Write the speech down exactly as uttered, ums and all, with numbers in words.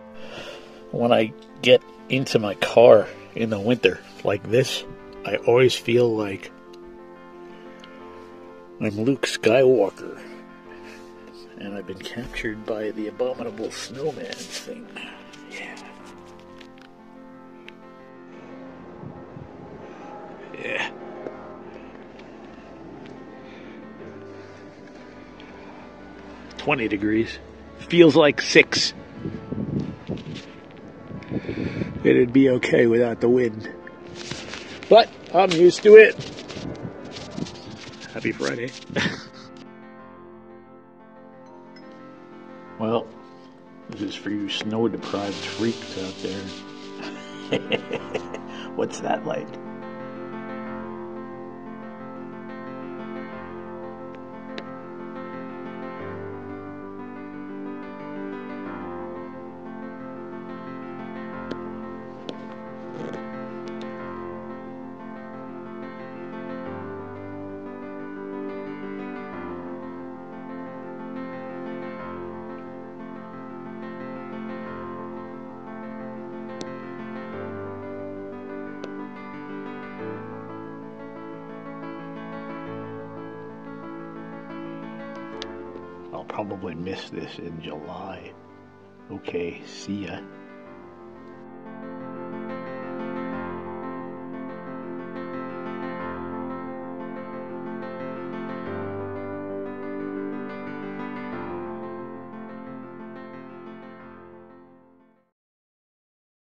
When I get into my car in the winter like this, I always feel like I'm Luke Skywalker, and I've been captured by the abominable snowman thing. Yeah. Yeah. twenty degrees. Feels like six. It'd be okay without the wind. But I'm used to it. Happy Friday. Well, this is for you snow-deprived freaks out there. What's that like? I'll probably miss this in July. Okay, see ya.